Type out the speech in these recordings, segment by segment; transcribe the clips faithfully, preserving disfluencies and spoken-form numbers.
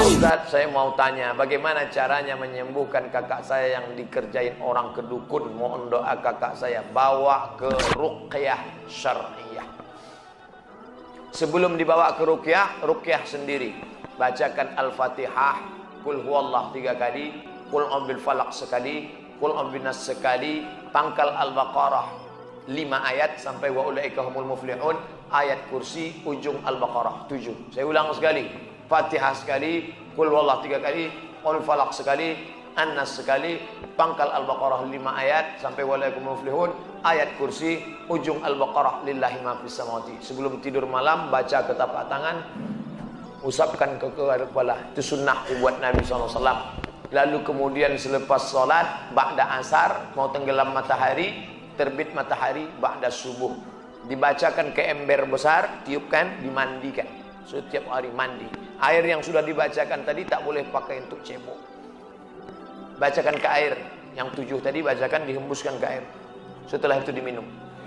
Ustaz, saya mau tanya, bagaimana caranya menyembuhkan kakak saya yang dikerjain orang kedukun? Mohon doa kakak saya, bawa ke ruqyah syar'iyah. Sebelum dibawa ke ruqyah, ruqyah sendiri. Bacakan Al-Fatihah, Qul huwallah tiga kali, Qul a'udzu falaq sekali, Qul a'udzu nas sekali, pangkal Al-Baqarah lima ayat sampai wa ulaika humul muflihun, ayat kursi ujung Al-Baqarah tujuh. Saya ulang sekali. Fatihah sekali, Qul huwallah tiga kali, Qul falaq sekali, An-Nas sekali, pangkal Al-Baqarah lima ayat sampai wa ulaika humul muflihun, ayat kursi ujung Al-Baqarah lillahi ma fis samawati. Sebelum tidur malam baca ke tapak tangan, usapkan ke kepala. Itu sunnah buat Nabi sallallahu alaihi wasallam. Lalu kemudian selepas salat ba'da asar, mau tenggelam matahari, terbit matahari ba'da subuh, dibacakan ke ember besar, tiupkan, dimandikan. Setiap hari mandi. Air yang sudah dibacakan tadi tak boleh pakai untuk cebok. Bacakan ke air. Yang tujuh tadi bacakan, dihembuskan ke air. Setelah itu diminum.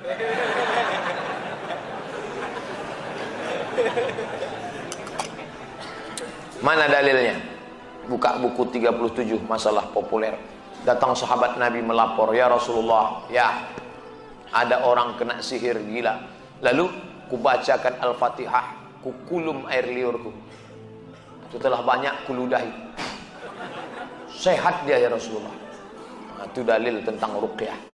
Mana dalilnya? Buka buku tiga puluh tujuh masalah populer. Datang sahabat Nabi melapor, ya Rasulullah, ya ada orang kena sihir gila. Lalu kubacakan Al-Fatihah, kukulum air liurku. Setelah banyak kuludahi, sehat dia ya Rasulullah. Nah, itu dalil tentang ruqyah.